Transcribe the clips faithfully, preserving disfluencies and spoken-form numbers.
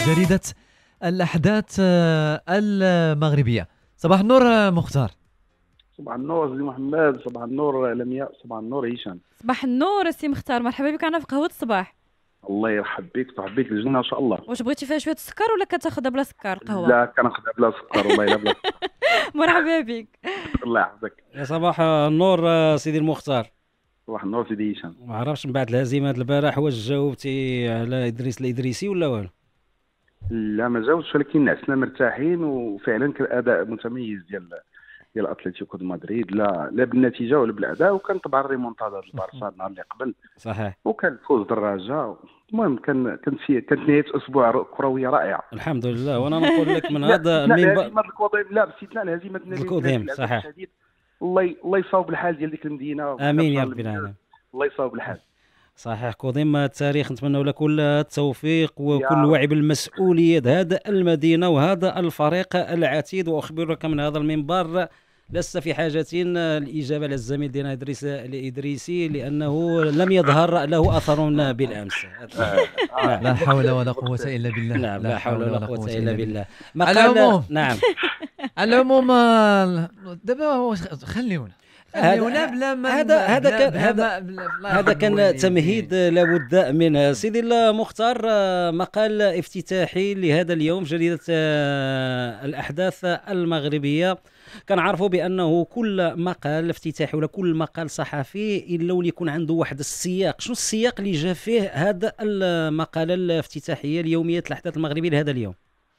جريدة الأحداث المغربية. صباح النور مختار. صباح النور سي محمد، صباح النور لمياء، صباح النور هشام. صباح النور سي مختار، مرحبا بك. انا في قهوه الصباح. الله يرحب بك، صباح بك الجنه ان شاء الله. واش بغيتي فيها شويه السكر ولا كتاخذها بلا سكر القهوه؟ لا كناخذها بلا سكر، والله الا بلا سكر. مرحبا بك. الله يحفظك. يا صباح النور سيدي المختار. صباح النور سيدي هشام. ما عرفش من بعد الهزيمه د البارح واش جاوبتي على ادريس الادريسي ولا والو؟ لا ما جاوبتش، ولكن نعسنا مرتاحين وفعلا كان اداء متميز ديال ديال اتلتيكو دو مدريد، لا لا بالنتيجه ولا بالاداء، وكان طبعا الريمونتادا ديال البارسا النهار اللي قبل صحيح، وكان الفوز دراجه. المهم كان كانت كانت نهايه اسبوع كرويه رائعه الحمد لله. وانا نقول لك من هذا المنبر المنبر الكوضيم، لا باستثناء الهزيمه النادي الكوضيم صحيح. الله الله يصاوب الحال ديال ديك المدينه. امين يا رب العالمين. الله يصاوب الحال. صحيح كوضيم التاريخ، نتمنى لك كل التوفيق وكل وعي بالمسؤوليه هذا المدينه وهذا الفريق العتيد. واخبرك من هذا المنبر لست في حاجة الإجابة على الزميل دينا إدريس الإدريسي لأنه لم يظهر له أثر بالأمس. لا حول ولا قوة إلا بالله. نعم لا حول ولا قوة إلا بالله. على العموم نعم على العموم دابا خليونا هذا هذا هذا كان هذا هذا كان تمهيد لابد منه. سيدي المختار، مقال افتتاحي لهذا اليوم جريدة الأحداث المغربية. كنعرفوا بأنه كل مقال افتتاحي ولا كل مقال صحفي إلا وليكون عنده واحد السياق. شنو السياق اللي جاء فيه هذا المقالة الافتتاحية ليومية الأحداث المغربية لهذا اليوم؟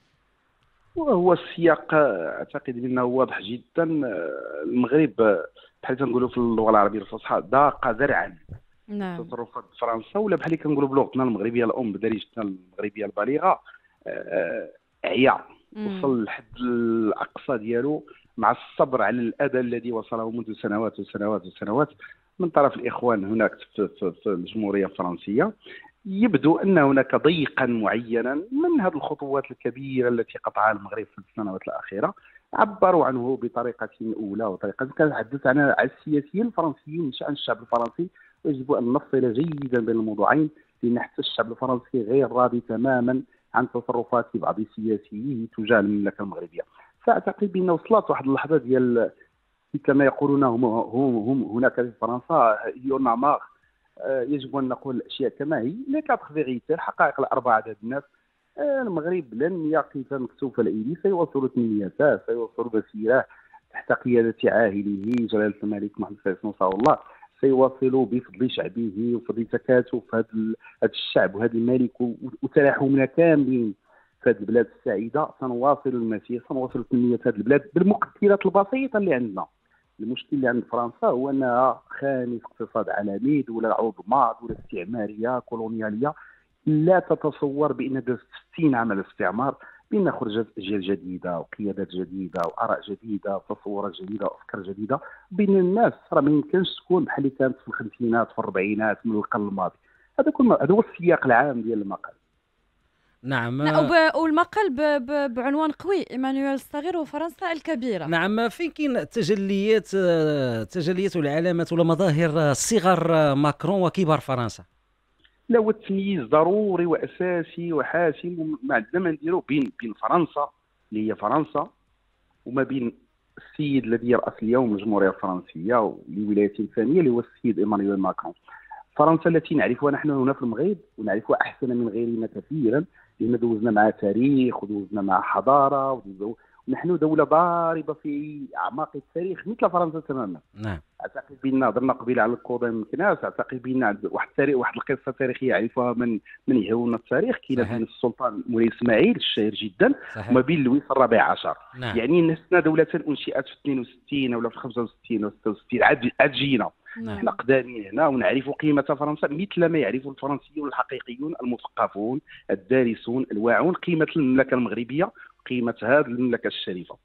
وهو السياق أعتقد بأنه واضح جدا. المغرب بحال تنقولوا في اللغه العربيه الفصحى ضاق ذرعا. نعم. تصرفات فرنسا ولا بحال اللي كنقولوا بلغتنا المغربيه الام بدارجتنا المغربيه البليغه عيا، وصل لحد الاقصى ديالو مع الصبر على الاذى الذي وصله منذ سنوات وسنوات وسنوات من طرف الاخوان هناك في, في, في الجمهوريه الفرنسيه. يبدو ان هناك ضيقا معينا من هذه الخطوات الكبيره التي قطعها المغرب في السنوات الاخيره، عبروا عنه بطريقة أولى وطريقة. كنتحدث عن السياسيين الفرنسيين، شأن الشعب الفرنسي، ويجب أن نفصل جيدا بين الموضوعين، لأن حتى الشعب الفرنسي غير راضي تماما عن تصرفات بعض سياسيه تجاه المملكة المغربية. فأعتقد بأنه وصلت واحد اللحظة ديال كما يقولون هم, هم, هم هناك في فرنسا يونامار. يجب أن نقول الأشياء كما هي، لا كتخ فيغيتي الحقائق الأربعة عدد الناس. المغرب لن يقف مكتوف الايدي، سيواصل تنميته، سيواصل مسيره تحت قياده عاهله جلاله الملك محمد الثالث نصره الله. سيواصل بفضل شعبه وفضل تكاتف هذا الشعب وهذا الملك وتلاحمنا كاملين في هذه البلاد السعيده. سنواصل المسير، سنواصل تنميه هذه البلاد بالمقدرات البسيطه اللي عندنا. المشكل اللي عند فرنسا هو انها خامس اقتصاد عالمي، دوله عظمى، دوله استعماريه كولونياليه لا تتصور بان دازت ستين عام الاستعمار، بان خرجت اجيال جديده وقيادات جديده واراء جديده وتصورات جديده وافكار جديده، بين الناس راه ما يمكنش تكون بحال اللي كانت في الخمسينات في الاربعينات من القرن الماضي. هذا كل هذا هو السياق العام ديال المقال. نعم. والمقال بعنوان قوي، ايمانويل الصغير وفرنسا الكبيره. نعم. فين كاين التجليات التجليات والعلامات ولا مظاهر صغر ماكرون وكبار فرنسا؟ لا، هو التمييز ضروري واساسي وحاسم ما عندنا نديرو بين بين فرنسا اللي هي فرنسا وما بين السيد الذي يرأس اليوم الجمهوريه الفرنسيه لولايته الثانيه اللي هو السيد ايمانويل ماكرون. فرنسا التي نعرفها نحن هنا في المغرب ونعرفها احسن من غيرنا كثيرا، لان دوزنا مع تاريخ ودوزنا مع حضاره، ونحن دوله ضاربه في اعماق التاريخ مثل فرنسا تماما. نعم. اعتقد بان هضرنا قبيله على الكوضيم كناس، اعتقد بان واحد التاريخ واحد القصه تاريخيه يعرفها من من يهون التاريخ كاينه بين السلطان مولاي اسماعيل الشهير جدا وما بين لويس الرابع عشر. نعم. يعني نسنا دوله انشئت في اثنين وستين ولا في خمسة وستين و ستة وستين عاد عاد جينا. نعم. احنا قدامين هنا ونعرف قيمه فرنسا مثل ما يعرف الفرنسيون الحقيقيون المثقفون الدارسون الواعون قيمه المملكه المغربيه، قيمه هذه المملكه الشريفه.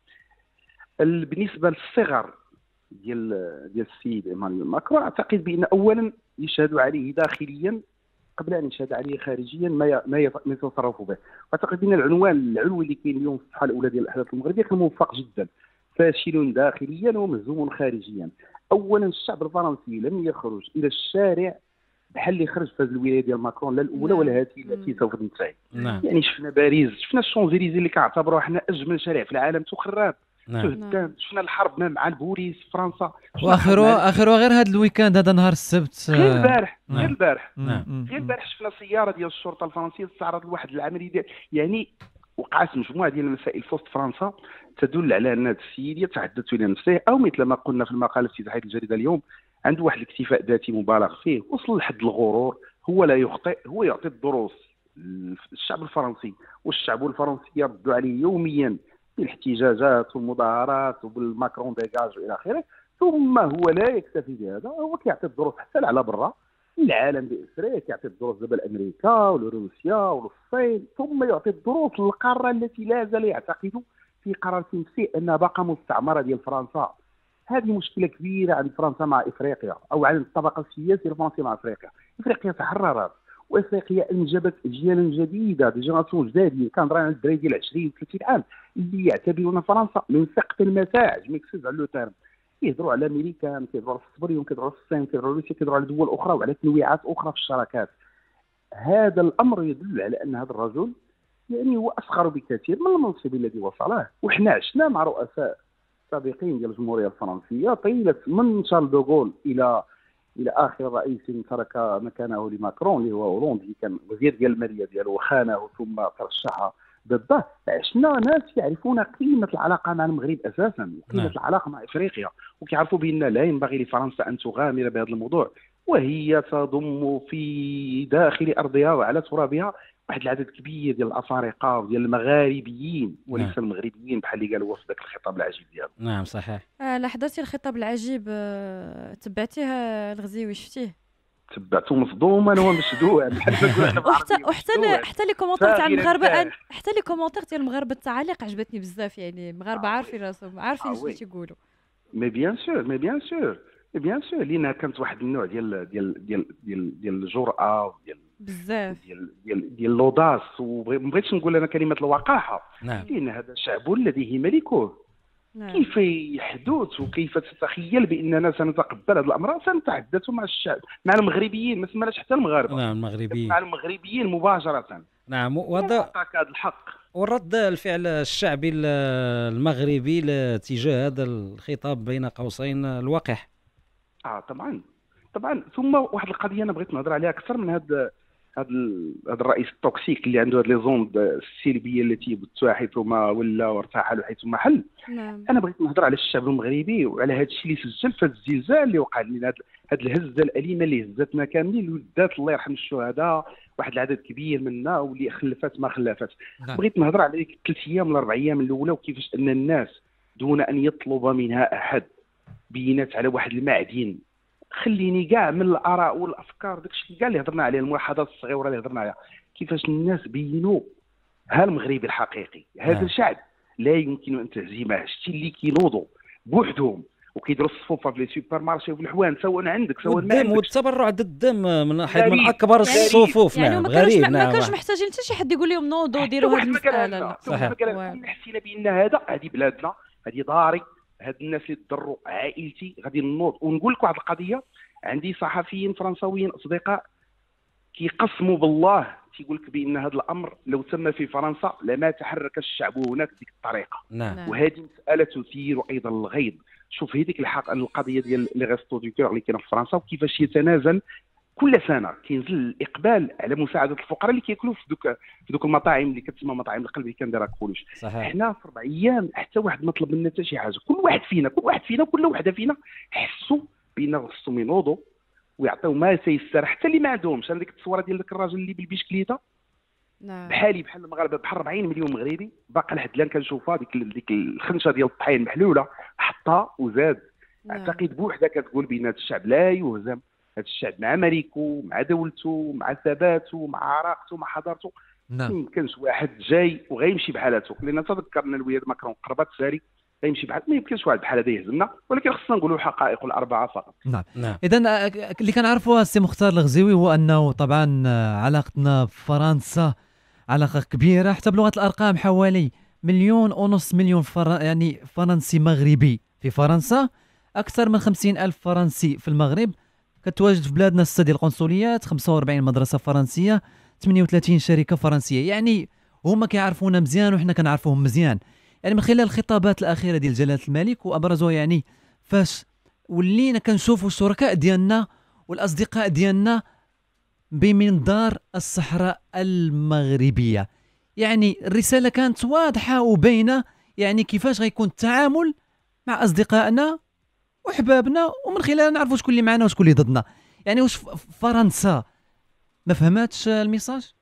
بالنسبه للصغر ديال ديال السيد ايمانويل ماكرون، اعتقد بان اولا يشهد عليه داخليا قبل ان يشهد عليه خارجيا ما ما يتصرف به. واعتقد بان العنوان العلوي اللي كاين اليوم في الصفحه الاولى ديال الاحداث المغربيه كان موفق جدا. فاشل داخليا ومهزوم خارجيا. اولا الشعب الفرنسي لم يخرج الى الشارع بحال اللي خرج في هذه الولايه ديال ماكرون لا الاولى ولا هذه التي سوف تنتهي. نعم. يعني شفنا باريس، شفنا الشونزيليزي اللي كنعتبروه حنا اجمل شارع في العالم تخرب. نعم. شفنا الحرب مع البوليس في فرنسا، واخرها اخرها غير هذا الويكاند، هذا نهار السبت غير البارح غير البارح نعم. غير البارح شفنا السياره ديال الشرطه الفرنسيه استعرض لواحد العمليه ديال يعني وقعت مجموعه ديال المسائل في وسط فرنسا تدل على ان هذا السيد يتحدث الى نفسه، او مثل ما قلنا في المقاله الافتتاحيه الجريده اليوم عنده واحد الاكتفاء ذاتي مبالغ فيه، وصل لحد الغرور. هو لا يخطئ، هو يعطي الدروس للشعب الفرنسي، والشعب الفرنسي يردوا عليه يوميا بالاحتجاجات والمظاهرات وبالماكرون ديجاج والى اخره. ثم هو لا يكتفي بهذا، هو كيعطي الدروس حتى على برا العالم باسره، كيعطي الدروس دابا لامريكا ولروسيا وللصين، ثم يعطي الدروس للقاره التي لا زال يعتقد في قرار في نفسه انها باقا مستعمره ديال فرنسا. هذه مشكله كبيره عند فرنسا مع افريقيا، او عند الطبقه السياسيه الفرنسيه مع افريقيا. افريقيا تحررت، وافريقيا انجبت اجيالا جديده، دي جينيراسيون جدادين. كنهضر على الدراري ديال عشرين ثلاثين عام اللي يعتبرون فرنسا من سقف المساج، ميكسيز على لو تيرم. كيهضروا على امريكا، كيهضروا على الصبريون، كيهضروا على الصين، كيهضروا على روسيا، كيهضروا على دول اخرى وعلى تنويعات اخرى في الشراكات. هذا الامر يدل على ان هذا الرجل يعني هو اصغر بكثير من المنصب الذي وصله. وحنا عشنا مع رؤساء سابقين ديال الجمهوريه الفرنسيه طيله من شارل دوغول الى الى اخر رئيس ترك مكانه لماكرون اللي هو هولوند، اللي كان وزير ديال الماليه ديالو وخانه ثم ترشح ضده. عشنا ناس يعرفون قيمه العلاقه مع المغرب اساسا، وقيمه نعم. العلاقه مع افريقيا، وكيعرفوا بان لا ينبغي لفرنسا ان تغامر بهذا الموضوع، وهي تضم في داخل ارضها وعلى ترابها واحد العدد كبير ديال الافارقه وديال المغاربيين وليس نعم. المغربيين بحال اللي قالوا في ذاك الخطاب العجيب ديالو. نعم صحيح. آه لاحظتي الخطاب العجيب آه تبعتيه الغزيوي شفتيه؟ تبعته مصدوم انا ومشدوع بحال وحتى وحتى حتى لي كومونتير تاع المغاربه، حتى لي كومونتير ديال المغاربه التعاليق عجبتني بزاف. يعني المغاربه عارفين راسهم، عارفين شنو تيقولوا. مي بيان سور مي بيان سور بيان سور لينا كانت واحد النوع ديال ديال ديال ديال ديال الجرأه ديال بزاف ديال ديال ديال لوداس، وما بغيتش نقول انا كلمه الوقاحه. نعم. لان هذا الشعب الذي ملكه. نعم. كيف يحدث وكيف تتخيل باننا سنتقبل هذا الامر؟ سنتحدث مع الشعب، مع المغربيين، ما سمعناش حتى المغاربه. نعم المغربيين، مع المغربيين مباشره. نعم. وهذا هذا الحق ورد الفعل الشعبي المغربي تجاه هذا الخطاب بين قوسين الوقح. اه طبعا طبعا. ثم واحد القضيه انا بغيت نهضر عليها اكثر من هذا هذا هذا الرئيس التوكسيك اللي عنده هذه لي زوند السلبيه التي بثها حيثما ولا وارتحل حيثما حل. نعم. انا بغيت نهضر على الشعب المغربي وعلى هذا الشيء اللي سجل في هذا الزلزال اللي وقع لنا، هذه الهزه الاليمه اللي هزتنا كاملين، اللي ودات الله يرحم الشهداء واحد العدد كبير منا، واللي خلفت ما خلفت. نعم. بغيت نهضر على ديك ثلاث ايام ولا اربع ايام الاولى، وكيفاش ان الناس دون ان يطلب منها احد بينات على واحد المعدن. خليني كاع من الاراء والافكار داكشي كاع اللي هضرنا عليه، الملاحظات الصغيره اللي هضرنا عليها، كيفاش الناس بينوا ها المغربي الحقيقي. هذا نعم. الشعب لا يمكن ان تهزمه. شتي اللي كينوضوا بوحدهم وكيديروا الصفوفه في لي سوبر مارشي وفي الحوان، سواء عندك سواء ما عندك، والتبرع ضد الدم من حيث من اكبر الصفوف. يعني نعم غريب. نعم ما كانش محتاجين حتى شي حد يقول لهم نوضوا ديروا هذه المساله. صحيح. حسينا بان هذا هذه بلادنا، هذه داري، هاد الناس اللي ضروا عائلتي غادي نوض. ونقول لك واحد القضيه، عندي صحفيين فرنساويين اصدقاء كيقسموا بالله تيقول لك بان هذا الامر لو تم في فرنسا لما تحرك الشعب هناك بهذه الطريقه. نعم. وهذه مساله تثير ايضا الغيظ. شوف هذيك الحق القضيه ديال لي ريستو دو كور اللي كاينه في فرنسا، وكيفاش يتنازل كل سنه كينزل الاقبال على مساعده الفقراء اللي كياكلوا في دوك في دوك المطاعم اللي كتسمى مطاعم القلب اللي كنديرها كلش. حنا في اربع ايام حتى واحد ما طلب منا حتى شي حاجه. كل واحد فينا كل واحد فينا كل وحده فينا حسوا بان خصهم ينوضوا ويعطيو ما سيسر، حتى اللي ما عندهمش. انا ديك التصويره ديال ذاك الراجل اللي بالبشكليته نعم. بحالي بحال المغاربه، بحال أربعين مليون مغربي باقي لحد الان كنشوفها ديك ديك الخنشه ديال الطحين محلوله حطها وزاد. نعم. اعتقد بوحدها كتقول بان هذا الشعب لا يهزم. هذا الشعب مع ملكه، مع دولته، مع ثباته، مع عراقته، مع حضارته. نعم. ما يمكنش واحد جاي وغيمشي بحالته، لان تذكرنا الولايات ماكرون قربت ساري غيمشي بحال، ما يمكنش واحد بحال هذا يهزمنا، ولكن خصنا نقولوا الحقائق الاربعه فقط. نعم. نعم. اذا اللي كنعرفوها السي مختار الغزيوي هو انه طبعا علاقتنا بفرنسا علاقه كبيره، حتى بلغه الارقام حوالي مليون ونص مليون فر... يعني فرنسي مغربي في فرنسا، اكثر من خمسين الف فرنسي في المغرب. كتواجد في بلادنا ستة ديال القنصليات، خمسة وأربعين مدرسه فرنسيه، ثمانية وثلاثين شركه فرنسيه. يعني هما كيعرفونا مزيان وحنا كنعرفوهم مزيان. يعني من خلال الخطابات الاخيره ديال جلاله الملك وابرزوها، يعني فاش ولينا كنشوفوا الشركاء ديالنا والاصدقاء ديالنا بمنظار الصحراء المغربيه. يعني الرساله كانت واضحه وباينه، يعني كيفاش غيكون التعامل مع اصدقائنا وحبابنا، ومن خلالها نعرفوا شكون اللي معنا وشكون اللي ضدنا. يعني واش فرنسا ما فهماتش الميساج؟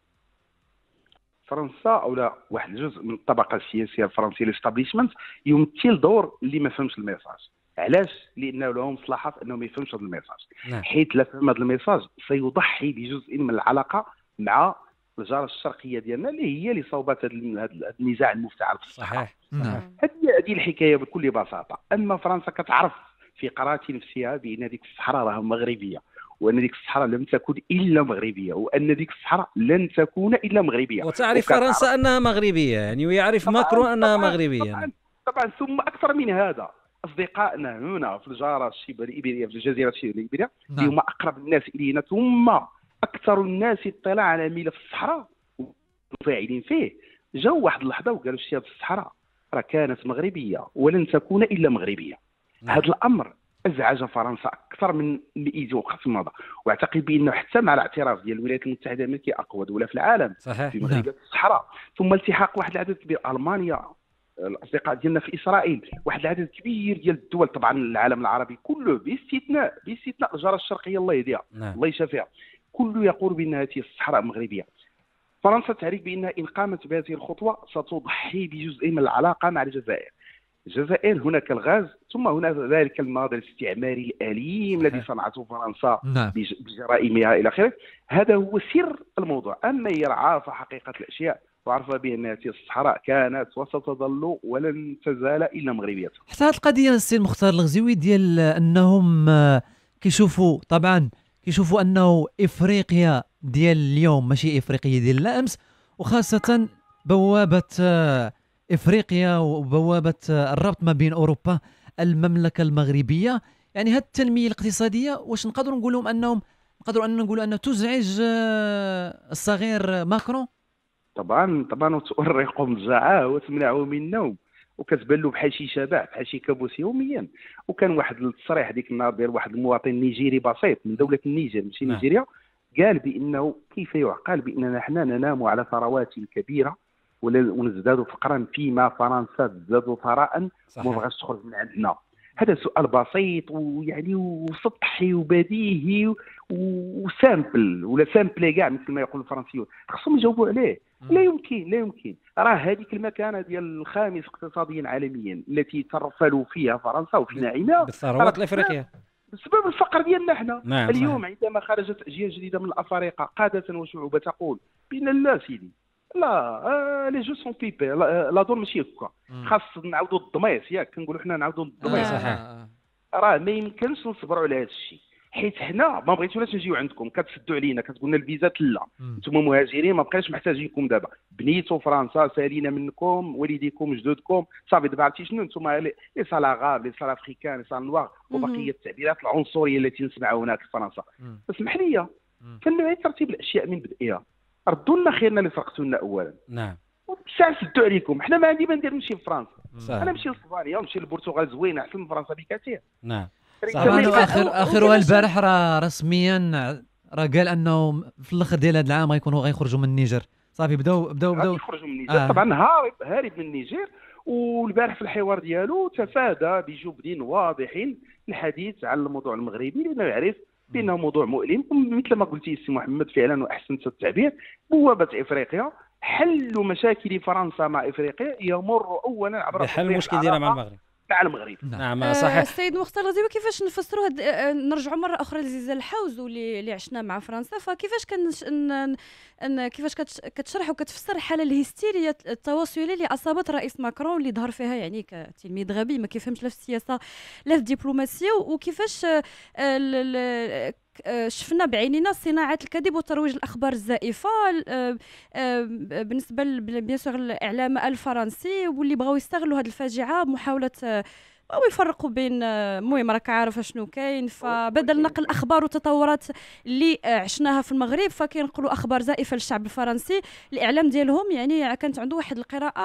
فرنسا او لا واحد الجزء من الطبقه السياسيه الفرنسيه الاستابليشمنت يمثل دور اللي ما فهمش الميساج. علاش؟ لانه لهم مصلحه في انه ما يفهمش هذا الميساج. نعم. حيت لا فهم هذا الميساج سيضحي بجزء من العلاقه مع الجاره الشرقيه ديالنا اللي هي اللي صوبت هذا النزاع المفتعل في الصحراء. صحيح. نعم. هذه هذه الحكايه بكل بساطه. اما فرنسا كتعرف في قرارة نفسها بان هذيك الصحراء راها مغربيه، وان ديك الصحراء لم تكن الا مغربيه، وان ديك الصحراء لن تكون الا مغربيه. وتعرف فرنسا انها مغربيه يعني، ويعرف ماكرون انها مغربيه. طبعا طبعا ثم اكثر من هذا اصدقائنا هنا في الجاره الشبه الابريه، في الجزيره الشبه الابريه، اللي هما اقرب الناس الينا ثم اكثر الناس اطلاع على ملف الصحراء وفاعلين فيه، جاوا واحد اللحظه وقالوا شتي هذه الصحراء راه كانت مغربيه ولن تكون الا مغربيه. هذا الامر ازعج فرنسا اكثر من مئة وقت مضى، واعتقد بانه حتى مع الاعتراف ديال الولايات المتحده الامريكيه اقوى دوله في العالم صحيح. في مغربيه الصحراء، ثم التحاق واحد العدد كبير المانيا، الاصدقاء ديالنا في اسرائيل، واحد العدد كبير ديال الدول، طبعا العالم العربي كله باستثناء باستثناء الجاره الشرقيه الله يهديها الله يشافيها، كله يقول بان هذه الصحراء مغربيه. فرنسا تعرف بانها ان قامت بهذه الخطوه ستضحي بجزء من العلاقه مع الجزائر. الجزائر هناك الغاز، ثم هناك ذلك الناضل الاستعماري الاليم الذي صنعته فرنسا نعم. بجرائمها الى اخره. هذا هو سر الموضوع. اما هي عارفه حقيقه الاشياء وعارفه بان هذه الصحراء كانت وستظل ولن تزال الا مغربيه. حتى هذه القضيه السي المختار الغزيوي ديال انهم كيشوفوا، طبعا كيشوفوا انه افريقيا ديال اليوم ماشي افريقيا ديال الامس، وخاصه بوابه افريقيا وبوابه الربط ما بين اوروبا المملكه المغربيه. يعني هذه التنميه الاقتصاديه واش نقدروا نقول لهم انهم نقدروا ان نقولوا انه تزعج الصغير ماكرون؟ طبعا طبعا وتؤرقهم الجاعه وتمنعه من النوم، وكتبان له بحال شي شبح بحال شي كابوس يوميا. وكان واحد التصريح ديك النهار ديال واحد المواطن نيجيري بسيط من دوله النيجر ماشي نيجيريا، قال بانه كيف يعقل باننا حنا ننام على ثروات كبيره ونزداد فقرا فيما فرنسا تزداد ثراء وما بغاش تخرج من عندنا. هذا سؤال بسيط ويعني وسطحي وبديهي وسامبل ولا سامبل كاع مثل ما يقول الفرنسيون، خصهم يجاوبوا عليه. لا يمكن لا يمكن راه هذيك المكانه ديال الخامس اقتصاديا عالميا التي ترفل فيها فرنسا وفي نعيمها بالثروات الافريقيه بسبب الفقر ديالنا حنا. نعم اليوم صحيح. عندما خرجت اجيال جديده من الافارقه قاده وشعوب تقول بان لا سيدي لا لي جو سون بيبي لا دور ماشي هكا، خاص نعاودوا الضميس ياك كنقولوا حنا نعاودوا الضميس. صحيح. راه ما يمكنش نصبروا على هذا الشيء، حيت حنا ما بغيتوناش نجيو عندكم، كتسدوا علينا كتقولنا الفيزات لا، نتوما مهاجرين ما بقيناش محتاجينكم دابا، بنيتوا فرنسا سالينا منكم والديكم جدودكم صافي دابا عرفتي شنو نتوما لي سالاغاب لي سالافريكان لي سالنوار وبقيه التعبيرات العنصريه التي نسمعها هناك في فرنسا. اسمح لي كنوعي ترتيب الاشياء من بدئها، ردوا لنا خيرنا اللي سرقتوا لنا اولا. نعم. وساعه سدوا عليكم، حنا ما عندي ما ندير نمشي لفرنسا، صحيح. انا نمشي لاسبانيا ونمشي للبرتغال زوينه احسن من فرنسا بكثير. نعم. طبعا اخر اخرها البارح راه رسميا راه قال انه في الاخر ديال هذا العام غيكونوا غيخرجوا من النيجر، صافي بداو بداو بداو يخرجوا من النيجر. آه. طبعا هارب هارب من النيجر، والبارح في الحوار ديالو تفادى بجبد واضح الحديث عن الموضوع المغربي لانه يعرف بانه موضوع مؤلم. مثل ما قلتي السي محمد فعلا واحسنت التعبير، بوابه افريقيا حل مشاكل فرنسا مع افريقيا يمر اولا عبر بحل المشكل ديالها مع المغرب مع المغرب. نعم صحيح. السيد مختار الغزيوي كيفاش نفسروا هاد نرجعوا مره اخرى لزلزال الحوز واللي اللي عشنا مع فرنسا، فكيفاش كان ان كيفاش كتشرح وكتفسر الحاله الهستيريه التواصليه اللي اصابت الرئيس ماكرون اللي ظهر فيها يعني كتلميذ غبي ما كيفهمش لا في السياسه لا في الدبلوماسيه، وكيفاش شفنا بعيننا صناعه الكذب وترويج الاخبار الزائفه بالنسبه بيان سور الاعلام الفرنسي، واللي بغاو يستغلوا هذه الفاجعه محاوله ويفرقوا بين المهم راك عارف شنو كاين. فبدل نقل اخبار وتطورات اللي عشناها في المغرب فكينقلوا اخبار زائفه للشعب الفرنسي. الاعلام ديالهم يعني كانت عنده واحد القراءه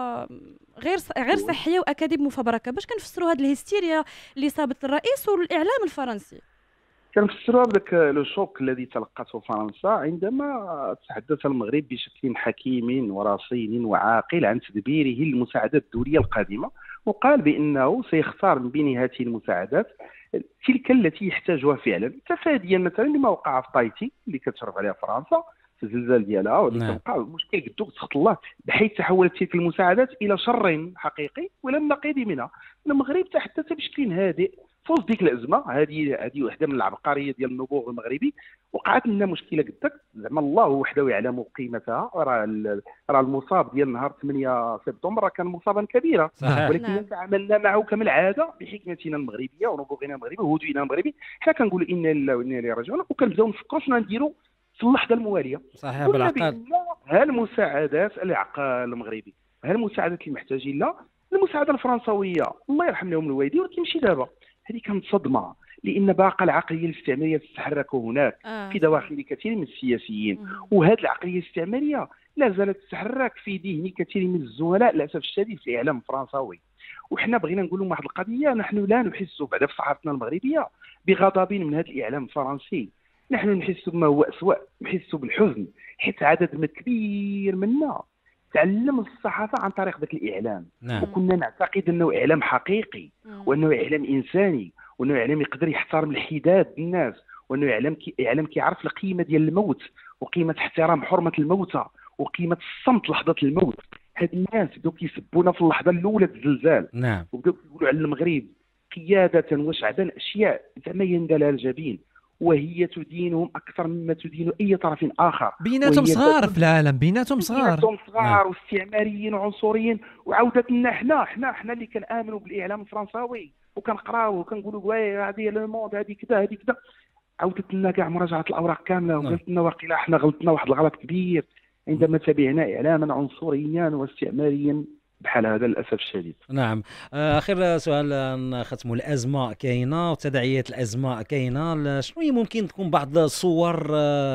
غير غير صحيه واكاذيب مفبركه. باش كنفسروا هذه الهستيريا اللي صابت الرئيس والاعلام الفرنسي؟ كنفسروها بداك لو شوك الذي تلقته فرنسا عندما تحدث المغرب بشكل حكيم ورصين وعاقل عن تدبيره للمساعدات الدوليه القادمه، وقال بانه سيختار من بين هذه المساعدات تلك التي يحتاجها فعلا، تفاديا مثلا لما وقع في طايتي اللي كتشرف عليها فرنسا في الزلزال ديالها، واللي كان وقع مشكل قدو سخط الله، بحيث تحولت تلك المساعدات الى شر حقيقي ولم نقيد منها. المغرب تحدث بشكل هادئ فوز ديك الازمه. هذه هذه وحده من العبقريه ديال النبوغ المغربي. وقعت لنا مشكله قدك زعما الله وحده يعلم قيمتها. راه راه المصاب ديال نهار ثمانية سبتمبر كان مصابا كبيرا، ولكن تعاملنا معه كما العاده بحكمتنا المغربيه ونبوغنا المغربي وهدوئنا المغربي. حنا كنقولوا انا لله وانا اليه راجعون، وكنبداو نفكروا شنو نديروا في اللحظه المواليه. صحيح بالعقل. ها المساعدات العقل المغربي، ها المساعدات اللي محتاجين لها، المساعده الفرنسويه الله يرحم لهم الوالدين، ولكن ماشي دابا. هذه كانت صدمه، لان باقى العقليه الاستعماريه تتحرك هناك آه. في دواخل كثير من السياسيين، وهذه العقليه الاستعماريه لا زالت تتحرك في ذهن كثير من الزملاء للاسف الشديد في الاعلام الفرنساوي. وحنا بغينا نقول لهم واحد القضيه، نحن لا نحس بعد في صحافتنا المغربيه بغضب من هذا الاعلام الفرنسي، نحن نحس بما هو اسوء، نحس بالحزن، حيث عدد كبير منا تعلم الصحافه عن طريق ذاك الاعلام. نعم. وكنا نعتقد انه اعلام حقيقي، وانه اعلام انساني، وانه اعلام يقدر يحترم الحداد الناس، وانه اعلام كي اعلام كيعرف القيمه ديال الموت، وقيمه احترام حرمه الموتى، وقيمه الصمت لحظه الموت. هاد الناس بداو كيسبونا في اللحظه الاولى الزلزال. نعم. وبداو كيقولوا على المغرب قياده وشعبا اشياء زعما يندلها الجبين، وهي تدينهم اكثر مما تدين اي طرف اخر. بيناتهم صغار في العالم، بيناتهم صغار بيناتهم صغار واستعماريين وعنصريين. وعودتنا حنا حنا حنا اللي كنامنوا بالاعلام الفرنساوي وكنقراوه وكنقولوا وي هذه لو موند هذه كذا هذه كذا، عودت لنا كاع مراجعه الاوراق كامله وقالت لنا واقيلا حنا غلطنا واحد الغلط كبير عندما تبعنا اعلاما عنصريا واستعماريا بحال هذا للاسف الشديد. نعم. اخر سؤال نختموا، الازمه كاينه وتداعيات الازمه كاينه، شنو هي ممكن تكون بعض صور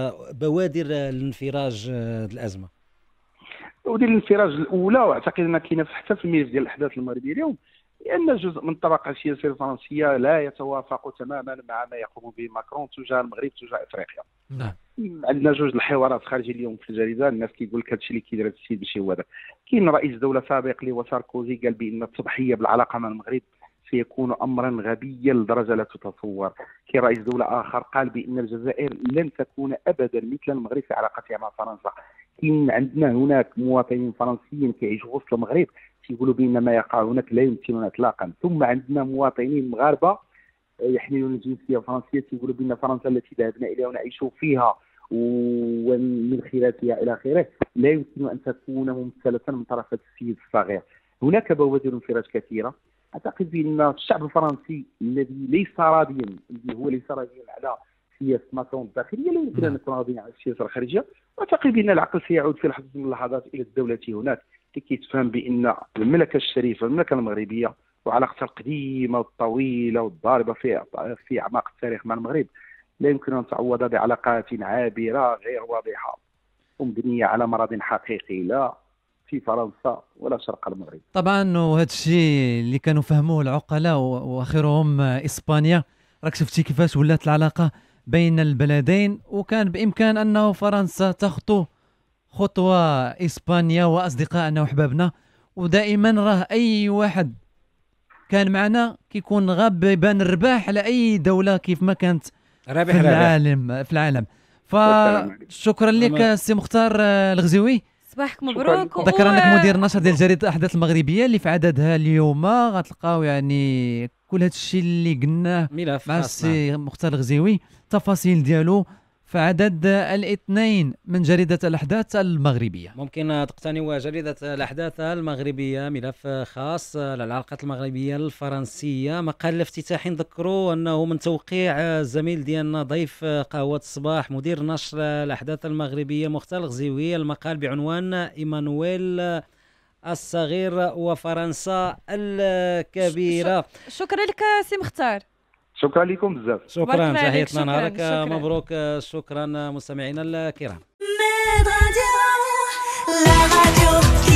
بوادر الانفراج الازمه؟ بوادر الانفراج الاولى، واعتقد انها كاينه حتى في الملف ديال الاحداث المغربيه اليوم، لان جزء من الطبقه السياسيه الفرنسيه لا يتوافق تماما مع ما يقوم به ماكرون تجاه المغرب تجاه افريقيا. نعم. عندنا جوج الحوارات خارجيه اليوم في الجريده، الناس كيقول لك هادشي اللي كيدير هذا السيد ماشي هو هذا. كاين رئيس دوله سابق اللي هو ساركوزي قال بان التضحيه بالعلاقه مع المغرب سيكون امرا غبيا لدرجه لا تتصور. كاين رئيس دوله اخر قال بان الجزائر لن تكون ابدا مثل المغرب في علاقتها مع فرنسا. كاين عندنا هناك مواطنين فرنسيين كيعيشوا وسط المغرب كيقولوا بان ما يقع هناك لا يمكننا اطلاقا. ثم عندنا مواطنين مغاربه يحملون الجنسيه الفرنسيه تيقولوا بان فرنسا التي ذهبنا اليها ونعيش فيها ومن خلافها الى اخره لا يمكن ان تكون ممثله من طرف السيد الصغير. هناك بوادر انفراج كثيره. اعتقد بان الشعب الفرنسي الذي ليس راضيا، اللي هو ليس راضيا على سياسه ماكرون الداخليه، لا يمكن ان نكون راضيين على السياسه الخارجيه. واعتقد بان العقل سيعود في لحظه من اللحظات الى الدوله هناك لكي تفهم بان المملكه الشريفه المملكه المغربيه وعلاقتها القديمه والطويله والضاربه في في اعماق التاريخ مع المغرب لا يمكن ان تعوض بعلاقات عابره غير واضحه ومبنيه على مرض حقيقي لا في فرنسا ولا شرق المغرب. طبعا وهذا الشيء اللي كانوا فهموه العقلاء واخرهم اسبانيا. راك شفتي كيفاش ولات العلاقه بين البلدين، وكان بامكان انه فرنسا تخطو خطوه اسبانيا واصدقائنا وحبابنا. ودائما راه اي واحد كان معنا كيكون غالبا الرباح على اي دوله كيف ما كانت رابح في العالم في العالم. فشكرا لك سي مختار الغزيوي، صباحك مبروك. ذكرناك مدير النشر ديال جريده الاحداث المغربيه اللي في عددها اليوم غتلقاو يعني كل هذا الشيء اللي قلناه مع السي مختار الغزيوي تفاصيل ديالو في عدد الاثنين من جريدة الأحداث المغربية. ممكن تقتنوا جريدة الأحداث المغربية ملف خاص للعلاقات المغربية الفرنسية. مقال الافتتاحي نذكروا أنه من توقيع الزميل ديالنا ضيف قهوة الصباح مدير نشر الأحداث المغربية مختار الغزيوي. المقال بعنوان إيمانويل الصغير وفرنسا الكبيرة. شكرا لك سي مختار. شكرا لكم بزاف. شكرا، تحياتنا نهارك مبروك. شكرا مستمعينا الكرام.